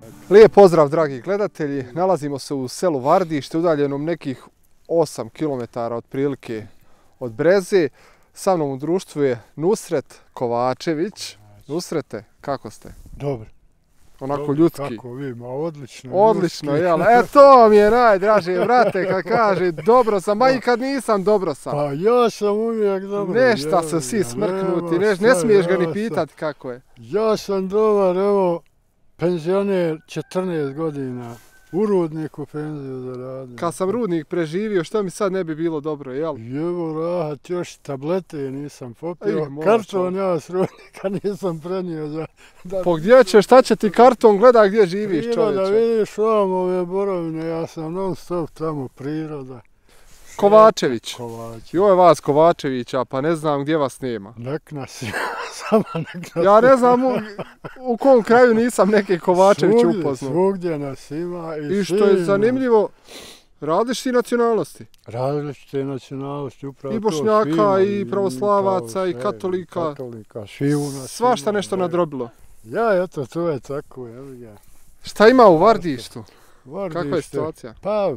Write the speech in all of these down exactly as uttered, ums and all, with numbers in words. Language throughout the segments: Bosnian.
Lijep pozdrav dragi gledatelji, nalazimo se u selu Vardište, udaljenom nekih osam kilometara otprilike od Breze. Sa mnom u društvu je Nusret Kovačević. Nusrete, kako ste? Dobro. Onako Dobro, ljudski. Kako vi, ma odlično. Odlično, ljudski. jel? E to mi je najdraže, brate, kad kaže dobro sam, a i kad nisam dobro sam. Pa ja sam uvijek dobro. Nešta su svi smrknuti, ne, ne smiješ ga ni pitati kako je. Ja sam dobar, evo, penzioner, četrnaest godina. U Rudniku penziju zaradio. Kad sam Rudnik preživio, što mi sad ne bi bilo dobro, jel? Evo rahat, još tablete nisam popio. Ej, Karton ja s Rudnika nisam prenio za... Da... Po gdje ćeš, šta će ti karton, gleda gdje živiš, čovječe. Priroda, vidiš vam ove borovine, ja sam non stop tamo, priroda. Kovačević. Kovačević. I ovo je vas Kovačevića, pa ne znam gdje vas nema. Nek nas ima, samo nek nas Ja ne znam u, u kom kraju nisam neke Kovačević svugdje, upoznao. Svugdje nas ima. I, I što je silno. zanimljivo, različiti nacionalnosti. Različite nacionalnosti, upravo I to, Bošnjaka, svima, i pravoslavaca, kao i sve, katolika. Katolika, sviju nas Svašta ima, nešto da. nadrobilo. Ja, eto, to je tako, evo ga. Šta ima u Vardištu? Vardište, Kakva je situacija? Pa,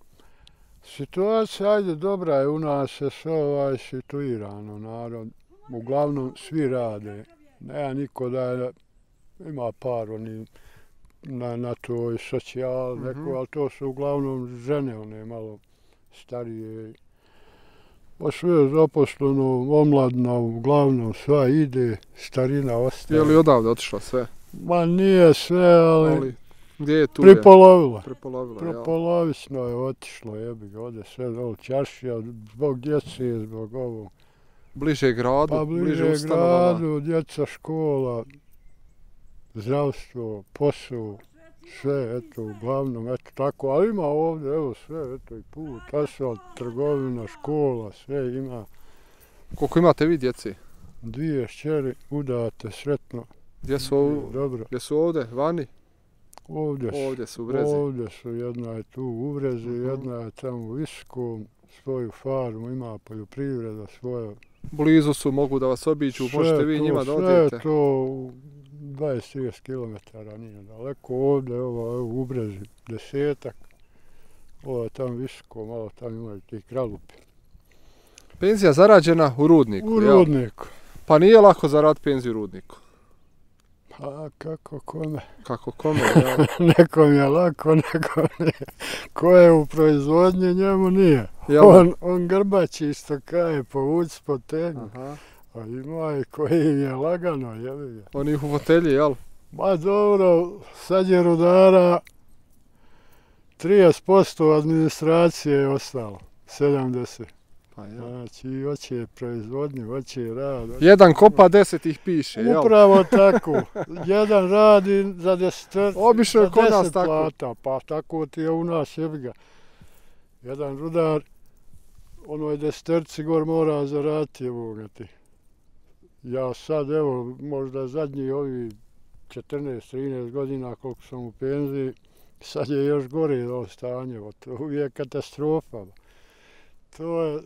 situacija, ajde, dobra je, u nas je sve ovaj situirano, narod. Uglavnom, svi rade. Nema niko da je, ima par oni na, na toj socijali, Mhm. neko, ali to su uglavnom žene, one malo starije. Pa sve je zaposleno, omladna, uglavnom sva ide, starina ostaje. Je li odavde otišlo sve? Ma nije sve, ali, Ali gdje je tu je? pripolovila. Prepolovilo, jel? Prepolovično je otišlo, jebi ga, ode sve dole čaršija, zbog djece, zbog ovog. Bliže gradu, Pa bliže bliže ustanovama. gradu, djeca, škola, zdravstvo, posao, sve, eto, uglavnom, eto tako, ali ima ovdje, evo sve, eto i put, asfalt, trgovina, škola, sve ima. Koliko imate vi djeci? Dvije šćeri, udate, sretno, Gdje su, ovu- dobro. gdje su ovdje, vani? Ovdje su, Ovdje su u Brezi. ovdje su, jedna je tu u Brezi, Mhm. jedna je tamo u Visokom, svoju farmu, ima poljoprivreda svoja. Blizu su, mogu da vas obiđu, Sve možete vi to, njima da sve odete. to u dvadeset do trideset kilometara nije daleko. Ovdje, ovo, evo u Brezi, desetak. Ovo je tamo visoko, malo tamo imaju ti kralupi. Penzija zarađena u Rudniku, U jel? Rudniku. Pa nije lako zaraditi penziju u Rudniku. Pa kako kome? Kako kome, jel? Nekom je lako, nekom nije. Ko je u proizvodnji, njemu nije. Jel? On, on grbači isto kaje, povuci po tegnu. Aha. A ima i koji im je lagano, jebi ga. Oni u fotelji, jel? Ma dobro, sad je rudara, trideset posto administracije je ostalo, sedamdeset. Pa jel. Znači, hoće proizvodnju, hoće rad. Hoće... Jedan kopa, deset ih piše, jel? Upravo tako. Jedan radi za deset, Obično je za kod nas deset tako. plata, pa tako ti je u nas, jebi ga. Jedan rudar, onoj deseterci gor mora zaraditi, evo ga ti. Ja sad, evo, možda zadnji ovi četrnaest trinaest godina koliko sam u penziji, sad je još gore ovo stanje, to je uvijek katastrofa. To je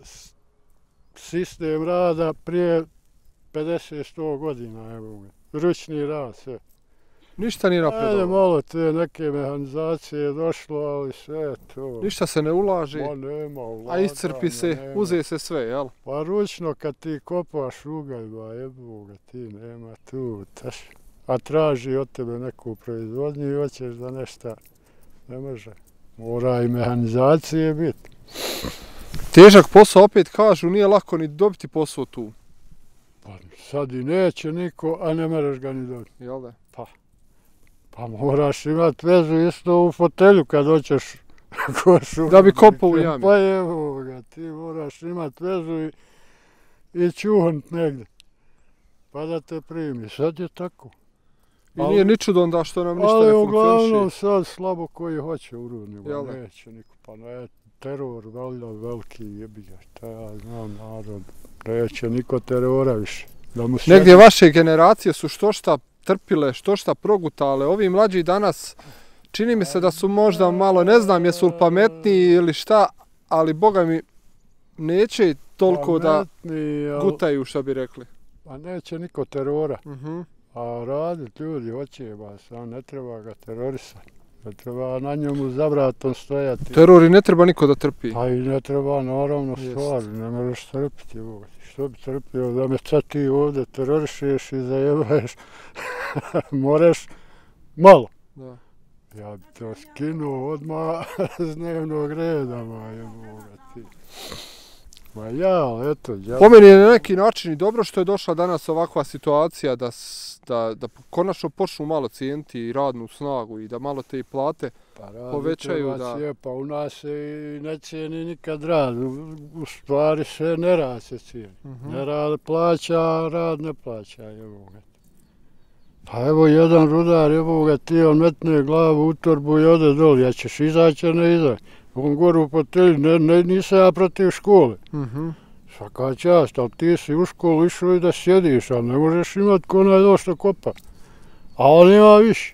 sistem rada prije pedeset do sto godina, evo ga. Ručni rad, sve. Ništa nije Ajde, napredovalo. malo te neke mehanizacije je došlo, ali sve je to. Ništa se ne ulaže, Ma nema ulaganja, a iscrpi se, nema. uze se sve, jel? Pa ručno kad ti kopaš rugaj, ba jebu ga ti, nema tu, taš. A traži od tebe neku proizvodnju i hoćeš da nešto ne može. Mora i mehanizacije biti. Težak posao, opet kažu, nije lako ni dobiti posao tu, Pa sad i neće niko, a ne mereš ga ni dobiti. jel da? Pa moraš imat vezu isto u fotelju kad hoćeš košu. Da bi kopao u jami. Pa evo ga, ti moraš imat vezu i, i čuhnuti negdje. Pa da te primi, sad je tako. I nije ni čudo onda što nam ništa Ali ne uglavnom funkcioniše. sad slabo koji hoće u Rudniku, Jel da? neće niko. Pa ne, teror valjda veliki jebi ga, šta ja znam narod. Neće niko terora više. Da mu sve- Negdje vaše generacije su što šta trpile, što šta progutale. Ovi mlađi danas, čini mi se da su možda malo, ne znam jesu li pametniji ili šta, ali boga mi neće toliko da Pametni, al- gutaju, što bi rekli. Pa neće niko terora. Mhm. A A radit ljudi hoće ba, sam ne treba ga terorisati. Ne treba na njemu za vratom stojati. Teror i ne treba niko da trpi. Pa i ne treba naravno stvari, ne možeš trpiti. Što bi trpio da me sad ti ovdje terorišeš i zajebaješ? Moraš malo. Da. Ja bi to skinuo odmah s dnevnog reda, ma jeboga ti. Ma ja, eto, ja... Po meni je na neki način i dobro što je došla danas ovakva situacija da, da, da konačno počnu malo cijeniti i radnu snagu i da malo te i plate pa povećaju. Da... Je, pa u nas se i ne cijeni nikad rad, u, u stvari se ne rad se cijeni. Uh-huh. Ne rad plaća, rad ne plaća, jeboga. Pa evo jedan rudar, jeboga ti, on metne glavu u torbu i ode doli, ja ćeš izaći, a ne izaći. On gore u fotelji, ne, ne, nisam ja protiv škole. Uh-huh. Svaka čast, ali ti si u školu išao i da sjediš, ali ne možeš imat ko onaj došlo kopa. A on ima više.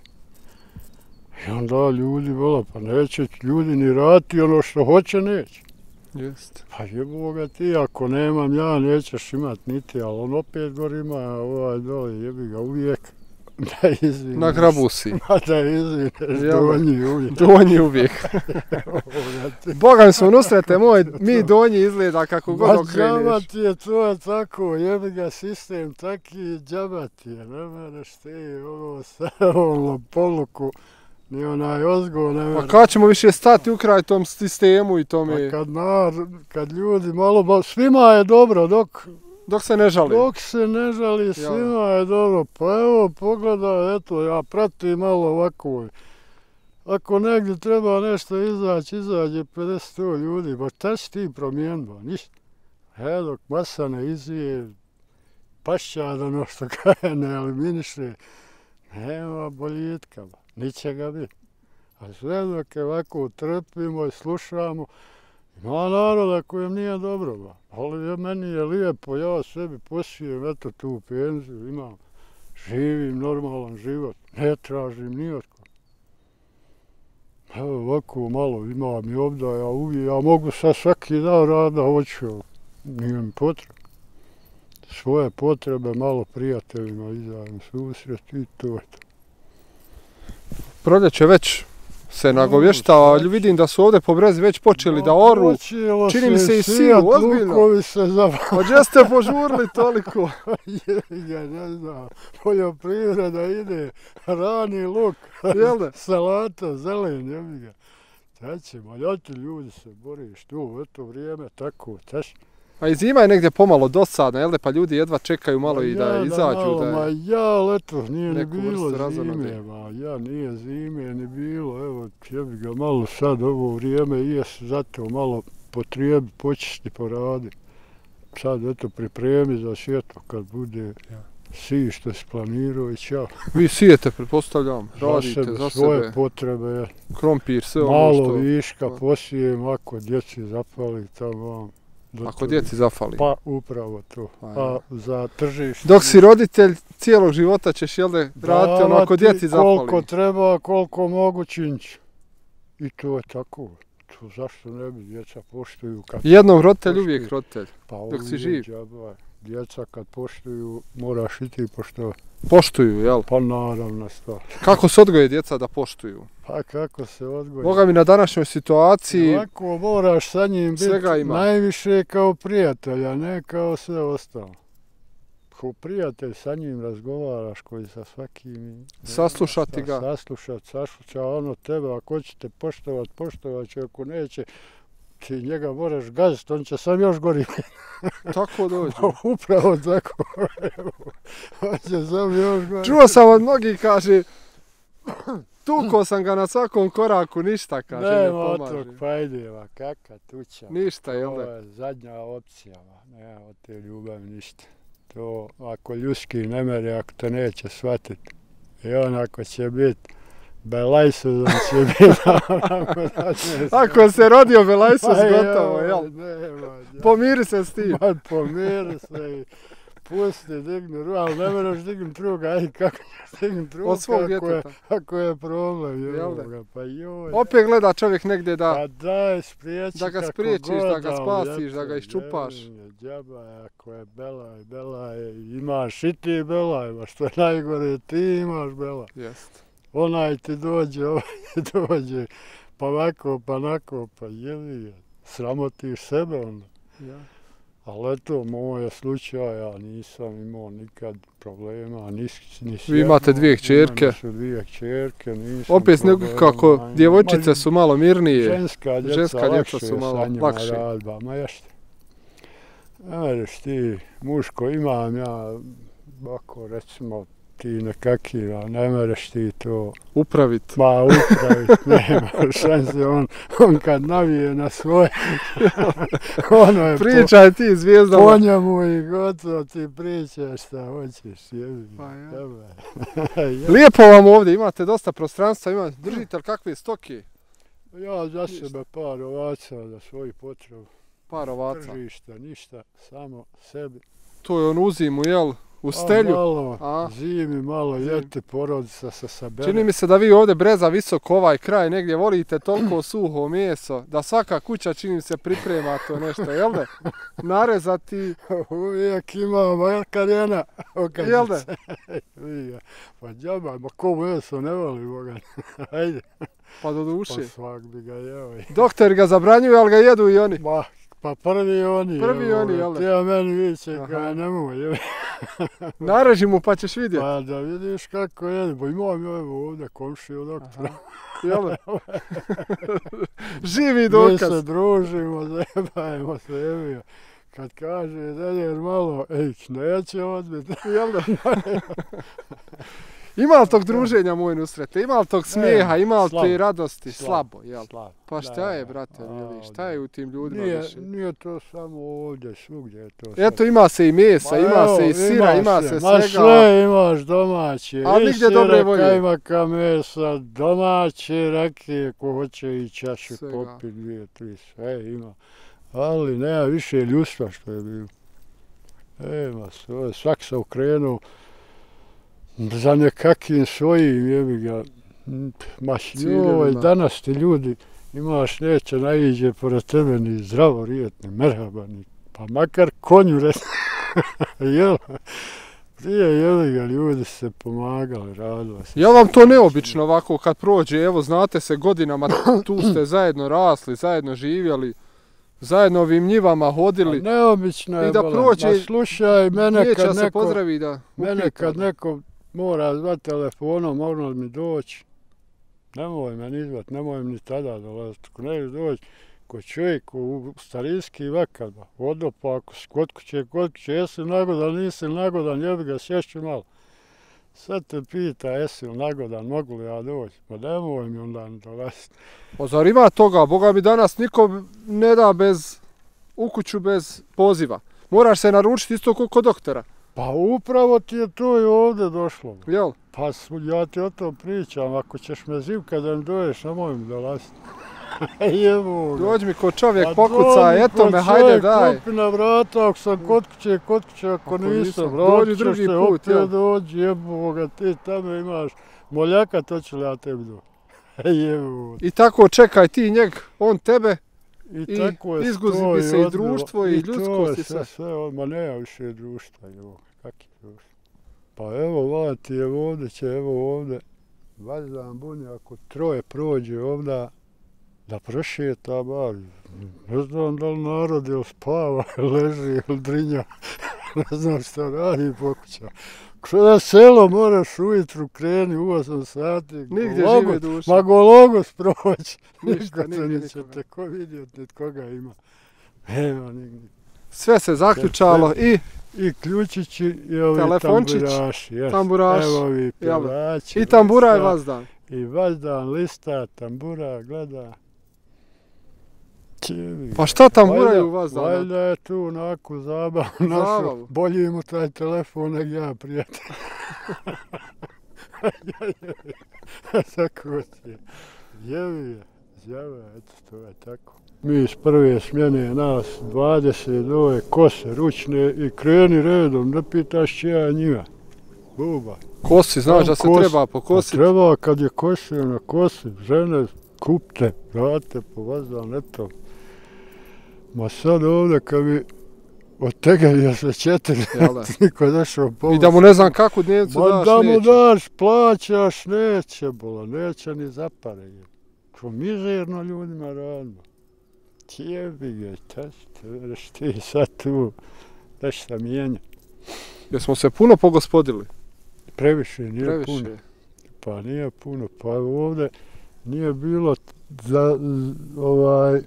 I onda ljudi, vola, pa neće ljudi ni raditi ono što hoće, neće. Jeste. Pa jeboga ti, ako nemam ja, nećeš imat niti, ali on opet gore ima ovaj dole, jebi ga uvijek. Da izvineš. Na grabusi. Ma da izvineš, donji uvijek. Donji uvijek. Boga mi smo nusrete moj, mi donji izgleda kako god okreneš. Ma džaba ti je to tako, jebi ga sistem taki, džaba ti je, ne mereš ti ovo sa ovom poluku, ni onaj ozgo, ne mereš. Pa kad ćemo više stati u kraj tom sistemu i tome? Pa kad, na, kad ljudi malo, svima je dobro dok... Dok se ne žali. Dok se ne žali, svima je dobro. Pa evo, pogledaj, eto, ja pratim malo ovako. Ako negdje treba nešto izaći, izađe pedeset sto ljudi, ba šta si ti promijeniti, ba, ništa. E, dok masa ne izvije, pašćad ono što kaje ne eliminiše, nema boljitka, ba, ničega biti. A sve dok ovako trpimo i slušamo, ima naroda kojem nije dobro, ba. Ali meni je lijepo, ja sebi posijem, eto tu penziju, imam, živim normalan život, ne tražim nijotko. Evo ovako malo imam i obdaja uvijek, ja mogu sad svaki dan rada, hoću, nije mi potrebno. Svoje potrebe malo prijateljima izajem susret i to je to. Proljeće već se nagovještava, ali vidim da su ovdje po brezi već počeli da oru. Čini mi se i silu, ozbiljno. Lukovi se zavali. Pa gdje ste požurili toliko? Ja ne znam, poljoprivreda ide, rani luk, salata, zelen, jebi ga. Sad ćemo, ljati ljudi se boriš tu u to vrijeme, tako, taš. A i zima je negdje pomalo dosadna, jel' pa ljudi jedva čekaju malo i da izađu. Ma ja, leto, nije ni bilo zime, ma ja, nije zime ni bilo, evo, jebi ga malo sad ovo vrijeme jes, zato malo potrijebi, počisti, poradi. Sad, eto, pripremi za sjetvo kad bude si što si planirao i čao. Vi sijete, pretpostavljam, radite za sebe. Svoje potrebe, krompir, sve ono što... Malo viška posijem, ako djeci zapali tamo. Ako djeci zafali. Pa upravo to. A za tržište... Dok si roditelj cijelog života ćeš, jel da, raditi ono ako djeci zafali? Koliko treba, koliko mogu činći. I to je tako. To zašto ne bi djeca poštuju kad... Jednom roditelj, uvijek roditelj. Pa dok si živ. Džaba. Djeca kad poštuju, moraš i ti poštovati. Poštuju, jel? Pa naravno stvar. Kako se odgoje djeca da poštuju? Pa kako se odgoje? Boga mi na današnjoj situaciji... Ovako moraš sa njim biti najviše kao prijatelja, ne kao sve ostalo. Ko prijatelj sa njim razgovaraš koji sa svakim... Saslušati ga. Saslušat, saslušat, ono tebe, ako ćete poštovat, poštovat će, ako neće, ti njega moraš gaziti, on će sam još gori. Tako dođe. Upravo tako. On će sam još gori. Čuo sam od mnogih, kaže, tukao sam ga na svakom koraku, ništa, kaže, ne, ne pomaže. Nema tog, pa ideva, kaka tuća. Ništa, jel da? To je zadnja opcija, nema od te ljubavi ništa. To, ako ljudski ne mere, ako te neće shvatiti, i onako će biti, Belajsuzom će biti. Ako se rodio Belajsuz, gotovo, jel? Pomiri se s tim. Ma, pomiri se i pusti, digni ruku, ali ne moraš dignuti ruku, aj kako ćeš dignuti ruku Od svog ako je, djeteta. ako je problem, Jel da? jevoga, pa joj. Opet gleda čovjek negdje da, Pa daj, spriječi da ga kako spriječiš, god, da ga ali spasiš, eto, da ga iščupaš. jevinje, džaba, ako je belaj, belaj, imaš i ti belaj, ma što je najgore, ti imaš belaj. Jest. Onaj ti dođe, ovaj ti dođe, pa ovako, pa onako, pa jevi, sramotiš sebe onda. Ja. Ali eto, moj je slučaj, ja nisam imao nikad problema, ni s ni s Vi imate jednom, dvije kćerke. imam su dvije kćerke, nisam Opet problema, nekako ma, djevojčice ma, su malo mirnije. Ženska djeca, Ženska djeca lakše su je malo sa njima lakše. radba, ma ješte. Aješ ti, muško imam ja, ovako recimo, ti nekaki, a ne mereš ti to, Upravit. ma upravit, nema šanse, on, on kad navije na svoje, ono je po, Pričaj ti po zvijezdama. njemu i gotovo ti pričaš šta hoćeš, jebi. Pa ja. Dobar. Lijepo vam ovdje, imate dosta prostranstva, imate, držite li kakve stoke? Ja za sebe par ovaca, za svoju potrebu. Par ovaca. Tržišta, ništa, samo sebi. To je on u zimu, jel? U A stelju. malo, A? zimi, malo Zim. ljeti, porodica se sabere. Čini mi se da vi ovdje Breza visoko ovaj kraj negdje volite toliko suho meso, da svaka kuća čini mi se priprema to nešto, jel da? Narezati, Uvijek ima makar jedna okazica. jel da? Pa džaba, ma ko meso ne voli, boga. Ajde, Pa do pa duše. svak bi ga jeo. Doktori ga zabranjuju, ali ga jedu i oni. Ma, pa prvi oni. Prvi evo, oni, jel da? Ti ja meni viće, Aha. kaj ne mogu, jel? Nareži mu pa ćeš vidjeti. Pa da vidiš kako je, pa imam ja evo ovdje komšiju doktora. Jel da? Živi Mi dokaz. se družimo, zajebajmo se, evo. Kad kaže Deljer malo, ej, neće odbiti. Jel da? Ima li tog druženja moj Nusrete? Ima li tog smijeha? Ima li slabo. te radosti? Slabo. Slabo, jel? Slab. Pa šta je, brate, vidi, šta je u tim ljudima Nije, više? nije to samo ovdje, svugdje je to. Eto, ima se i mesa, Ma ima evo, se i sira, ima se Ma svega. sve imaš domaće, Ali i nigdje dobre sira, volje. kajmaka, mesa, domaće, rakije, ko hoće i čašu Svega. popit, dvije, tri, sve ima. Ali nema više ljudstva što je bilo. Nema sve, svak se okrenuo za nekakim svojim, jebi ga, ma joj, danas ti ljudi, imaš neće naiđe pored tebe ni zdravo rijetni, merhaba, ni, pa makar konju reci, jel? Prije jebi ga, ljudi su se pomagali, radili se. Ja vam to neobično ovako kad prođe, evo znate se godinama, tu ste zajedno rasli, zajedno živjeli, zajedno ovim njivama hodili. A neobično je, I da bolan. prođe, Ma slušaj, mene Neće kad se neko, pozdravi da mene upita. kad neko mora zvat telefonom, mora mi doći, nemoj me ni zvat, nemoj mi ni tada dolaziti, ako ne doći, ko čovjek u starinski vekad, odo pa ako si kod kuće, kod kuće, jesi li nagodan, nisi li nagodan, jebi ga, sješću malo. Sad te pita, jesi li nagodan, mogu li ja doći, pa nemoj mi onda dolaziti. O, zar ima toga? Boga mi danas niko ne da bez, u kuću bez poziva. Moraš se naručiti isto kao kod doktora, Pa upravo ti je to i ovdje došlo. jel? Pa ja ti o tom pričam, ako ćeš me zivka da mi doješ, nemoj mi dolaziti. Jebu ga. Dođi mi ko čovjek Pa pokuca, dođi eto kod me, hajde čovjek, daj. Kupi na vrata, ako sam kod kuće, kod kuće, ako, Ako nisam, nisam, dođi vratit ćeš drugi se, put, opet jel? dođi, jebu ga, ti tamo imaš moljaka, to ću li ja tebi doći. Jebu. I tako čekaj ti njeg, on tebe. I, I tako je izguzi to bi se i odbilo. društvo i I ljudskost to je i sve. sve, sve, ma nema više društva, evo, kak je društvo. Pa evo, vati, evo ovdje će, evo ovdje, Valjan Bunja, ako troje prođe ovdje, da prošeta bar, ne znam da li narod ili spava, leži ili drinja, ne znam šta radi po kućama. Što da selo moraš ujutru kreni u osam sati, Nigdje gologos, žive duše. ma gologos proći, Ništa, niko te nigdje neće nikoga. te ko vidjeti, nit koga ima. Nema nigdje. Sve se zaključalo i I ključići i ovi Telefončić, tamburaši. Jes. tamburaš, Evo ovi jel da? pjevači. i tambura je lista, vazdan. I vazdan lista, tambura, gleda. Čevi. Pa šta tamburaju vazdan? Valjda je tu onako zabavu Zabavu. našu. Bolji mu taj telefon nek ja, prijatelj. Tako ti je. Jevi je. Đava, eto, to je tako. Mi iz prve smjene, nas dvadeset ove kose, ručne i kreni redom, ne pitaš čija je njima. Buba. Kosi, znaš da se Kos- treba pokositi. Treba kad je kosio na kosi, žene kupte, vrate po vazdan, eto. Ma sad ovdje kad bi otegelio se četiri, niko došao pomoći. I da mu ne znam kakvu dnevnicu Ma daš, da mu neće. daš, plaćaš, neće, bola, neće ni zapare. Ko mizerno ljudima radimo. Jebi ga, taš ti sad tu, nešto mijenja. Jesmo se puno pogospodili? Previše, nije Previše. puno. Pa nije puno, pa ovdje nije bilo za ovaj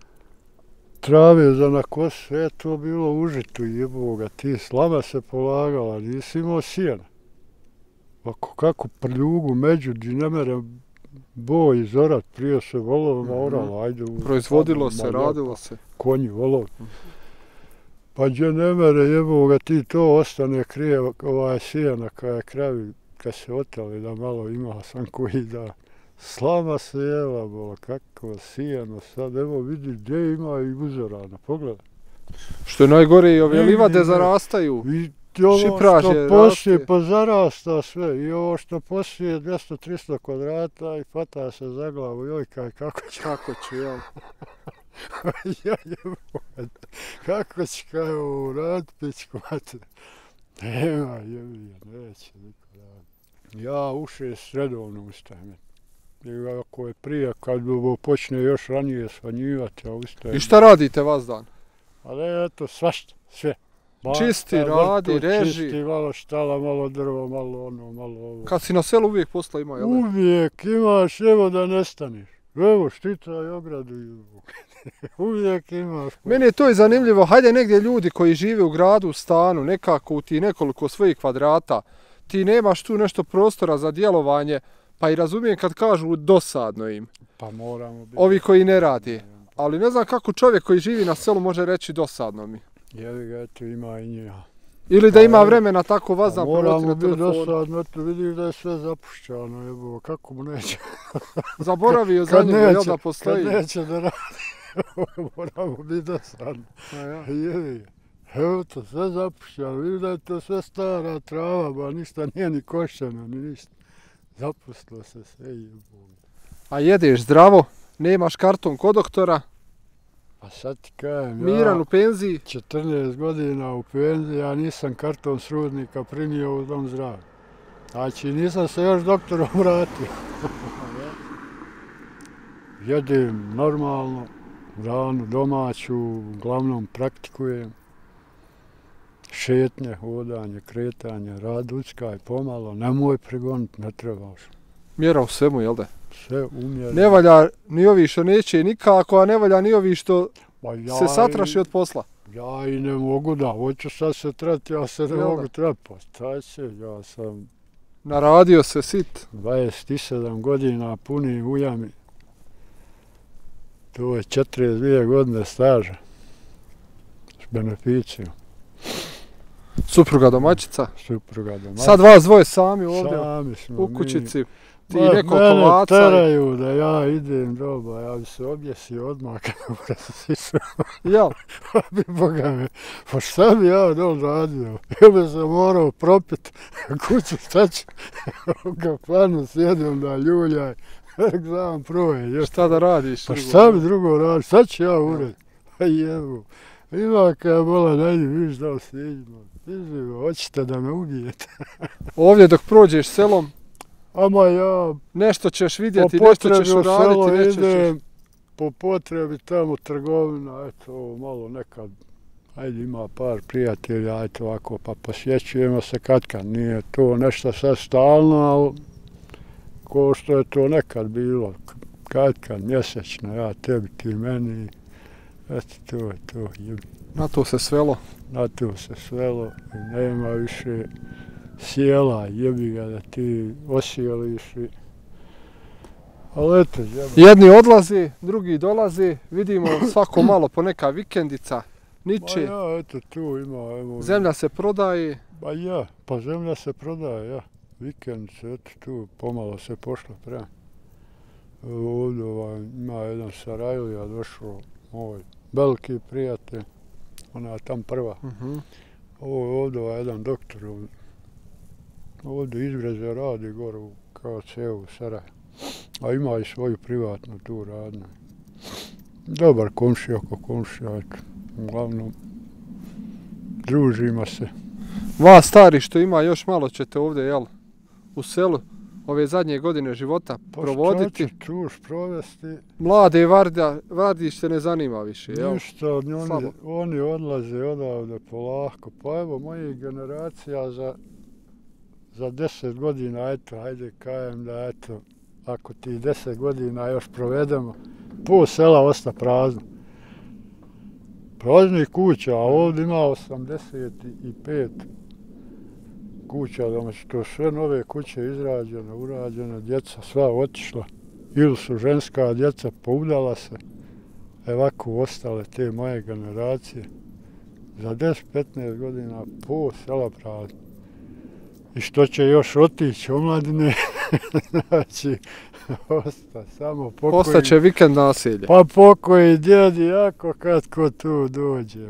trave za na kosu, sve je to bilo užitu jeboga, ti slama se polagala, nisi imao sjena. Ako kako prljugu među, di ne mere boj izorat, prije se volovima oralo, ajde. U, Proizvodilo se, ma, radilo se. Konji, volovi. Pa gdje ne mere jeboga, ti to ostane krije ovaj sjena kada je kravi, kad se oteli da malo ima sam koji da slama se jela, bola, kako sjeno sad, evo vidi gdje ima i uzorana, pogledaj. Što je najgore i ove Ne, livade ne. zarastaju. I ovo Šipraže što poslije raste. pa zarasta sve, i ovo što poslije dvjesto tristo kvadrata i hvata se za glavu, joj kaj, kako će, Kako ću, jel? ja jebovat, kako će kaj ovo rad, pičku mater. Nema jebi, neće niko raditi. Ja u šest redovno ustajem. I ako je prije, kad bi počne još ranije svanjivati, ja ustajem. I šta radite vas dan? Ali eto, svašta, sve. Čisti, Basta, radi, vrtu, reži. Čisti, malo štala, malo drvo, malo ono, malo ovo. Kad si na selu uvijek posla ima, jel? Uvijek imaš, evo da nestaniš. Evo, šticaj ogradu. Uvijek imaš. Meni je to i zanimljivo, hajde negdje ljudi koji žive u gradu, u stanu, nekako u ti nekoliko svojih kvadrata, ti nemaš tu nešto prostora za djelovanje, pa i razumijem kad kažu dosadno im, Pa moramo biti. ovi koji ne radi. Ali ne znam kako čovjek koji živi na selu može reći dosadno mi. Jevi ga, eto ima i njega. Ili da Pa ima je- vremena tako vas Pa znam provati moramo na biti telefonu. dosadno, eto vidiš da je sve zapušćano, evo, kako mu neće. Zaboravio za Kad njega, jel neće, da kad postoji? neće da radi, moramo biti dosadni. A ja. Jevi ga. Evo to, sve zapušćano, vidim da je to sve stara trava, ba ništa nije ni košeno, ni ništa. Zapustilo se sve jebom. A jedeš zdravo, nemaš karton kod doktora, A sad ti kajem, miran u ja penziji. četrnaest godina u penziji, ja nisam karton srudnika primio u dom zdravlja. Znači nisam se još doktorom vratio. Jedem normalno, hranu domaću, uglavnom praktikujem. Šetnje, hodanje, kretanje, rad, uckaj pomalo, nemoj pregoniti, ne trebaš. Mjera u svemu, jel da? Sve umjereno. Ne valja ni ovi što neće nikako, a ne valja ni ovi što Pa ja se satraši i- od posla. Ja i ne mogu da, hoću sad se trati, ja se ne Jel da? mogu trati, pa šta će, ja sam Naradio se sit. dvadeset sedam godina puni u jami. To je četrdeset dvije godine staža. S beneficijom. Supruga domaćica. Supruga doma. Sad vas dvoje sami ovdje Sami smo u mi. kućici. Ti Ma, neko mene kovaca. teraju da ja idem doba, ja bi se objesio odmah kad bi razisao. Jel? bi Boga me, pa šta bi ja dol radio? Ja bi se morao propit kuću, šta ću? U kafanu sjedim da ljuljaj, nek znam proje. još. Šta da radiš? Pa drugo? šta bi drugo radio? Šta ću ja ured? Pa jebu. Ima kada bola, najdi, vidiš da li stiđemo. Izvivo, hoćete da me ubijete. Ovdje dok prođeš selom, Ama ja nešto ćeš po vidjeti, nešto ćeš potrebi u selo uraditi, nećeš još. idem, po potrebi tamo trgovina, eto, malo nekad, ajde ima par prijatelja, eto ovako, pa posjećujemo se katkad, nije to nešto sad stalno, ali ko što je to nekad bilo, katkad, mjesečno, ja tebi, ti meni, eto, to je to, jebi. Na to se svelo. Na to se svelo i nema više sjela, jebi ga da ti osjeliš i... Ali eto, jeba. Jedni odlazi, drugi dolazi, vidimo svako malo po neka vikendica, Ma niče, ja, eto, tu ima, evo... zemlja se prodaje. Ba ja, pa zemlja se prodaje, ja. Vikendice, eto tu, pomalo se pošlo prema. Evo ovdje ovaj, ima jedan Sarajlija došao, moj veliki prijatelj, ona je tam prva. Mhm. Ovo je ovdje ovaj jedan doktor, ovdje izbreze radi gore u K C u Sarajevo, a ima i svoju privatnu tu radnu. Dobar komšija oko komšija, eto, uglavnom družimo se. Vas stari što ima još malo ćete ovdje, jel, u selu ove zadnje godine života provoditi. Pa šta ću tuš provesti? Mlade Varda, Vardić se ne zanima više, jel? Ništa, oni, oni odlaze odavde polako. Pa evo, mojih generacija za, za deset godina, eto, hajde kajem da, eto, ako ti deset godina još provedemo, pol sela osta prazno. Praznih kuća, a ovdje ima osamdeset pet kuća, da su to sve nove kuće izrađene, urađene, djeca sva otišla. Ili su ženska djeca poudala se, ovako ostale te moje generacije. Za deset petnaest godina pol sela prazno. I što će još otići omladine, znači, osta, samo pokoji. Ostaće vikend naselje. Pa pokoji djed jako kad ko tu dođe.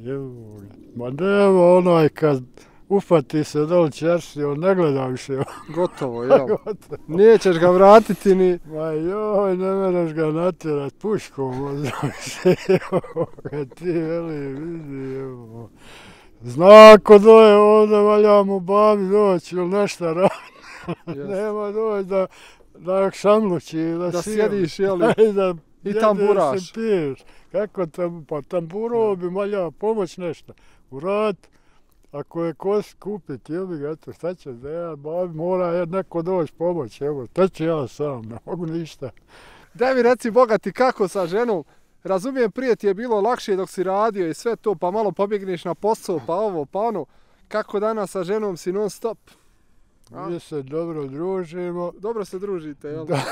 Ma nema onaj kad ufati se dol čarši, on ne gleda više. Gotovo, jel? Nećeš ga vratiti ni... Ma joj, ne mereš ga natjerat puškom, možda više. Kad ti veli, vidi, evo. Zna ako doje ovdje, valja mu babi doći ili nešto radi. Nema doći da, da šamlući, da, da sijem. sjediš, jel? Da I tamburaš. Se piješ. Kako tam, pa tamburo bi valja pomoć nešto. Urat, ako je kost kupit, jebi ga, eto, šta će da ja, babi, mora neko doći pomoć, evo, šta ću ja sam, ne mogu ništa. Daj mi reci, bogati, kako sa ženom? Razumijem, prije ti je bilo lakše dok si radio i sve to, pa malo pobjegneš na posao, pa ovo, pa ono. Kako danas sa ženom si non stop? Mi se dobro družimo. Dobro se družite, jel? Da.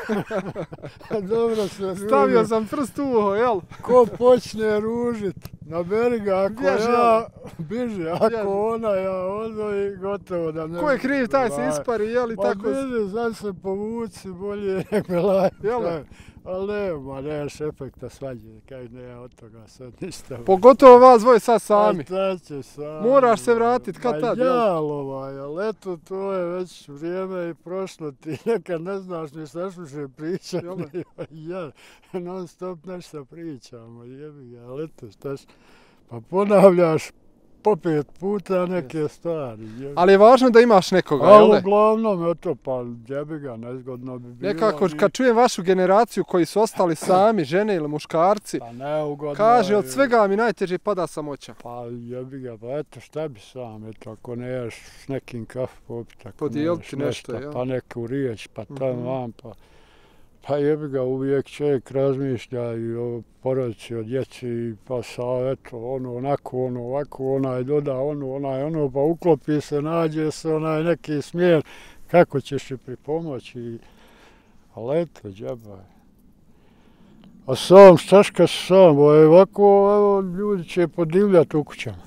Dobro se družimo. Stavio sam prst u uho, jel? Ko počne ružit, naberi ga, ako Bježi, ja, biži, ako Bježi. ona, ja odvoji, gotovo da ne... Ko je kriv, taj se ispari, jel? I pa tako... vidi, znaš se povuci, bolje nek me laje. Jel? Ali nema, nemaš efekta svađe, kaj ne, ja od toga sad ništa. Pogotovo vas dvoje sad sami. Aj, šta će sami. Moraš se vratit, kad tad, jel? Ma jalova, ali eto, to je već vrijeme i prošlo, ti nekad ne znaš ni šta slušaj pričati. Ja, non stop nešto pričamo, jebi ga, ali eto, šta š... Pa ponavljaš po pet puta neke stvari. Jebi. Ali je važno da imaš nekoga, jel Ali ne? uglavnom, eto, pa jebi ga, nezgodno bi bilo. Nekako, kad čujem vašu generaciju koji su ostali sami, žene ili muškarci, pa neugodno, kaže, od svega mi najteže pada samoća. Pa jebi ga, pa eto, šta bi sam, eto, ako ne ješ s nekim kafu popit, ako Podijeliti ne ješ nešto, nešto, jel? pa neku riječ, pa tam Mhm. vam, pa... Pa jebi ga, uvijek čovjek razmišlja i o porodici, o djeci, pa sa, eto, ono, onako, ono, ovako, onaj doda, ono, onaj, ono, pa uklopi se, nađe se, onaj neki smjer, kako ćeš joj pripomoći, ali eto, džaba je. A sam, šta ška sam, ovako, evo, ljudi će podivljati u kućama.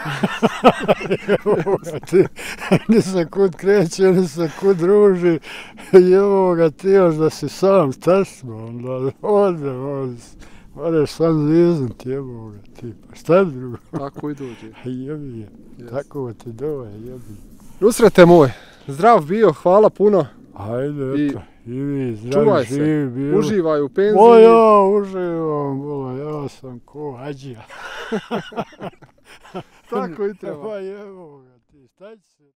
Evo ga ti, ni se kud kreće, ni se kud druži, evo ga ti još da si sam, šta smo, onda ode, moraš sam zviznut, evo ga ti, pa šta drugo? Tako i dođe. Jebi je, Yes. tako ti doje, jebi. Nusrete moj, zdrav bio, hvala puno. Ajde, I eto, i vi čuvaj zdravi, se, živi bili. uživaj u penziji. O ja, uživam, bola, ja sam ko hađija. Tako i treba. Pa evo ga ti, šta će se...